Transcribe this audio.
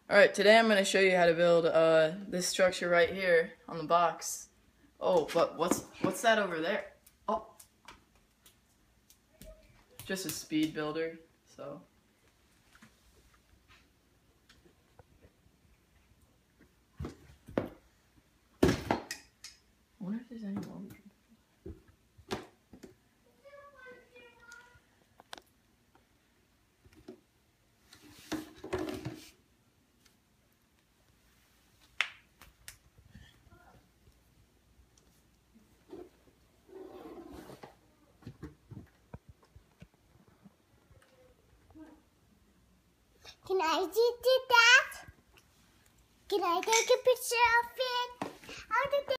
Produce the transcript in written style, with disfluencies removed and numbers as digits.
Alright, today I'm going to show you how to build this structure right here on the box. Oh, but what's that over there? Oh, just a speed builder, so. I wonder if there's any more we can. Can I do that? Can I take a picture of it?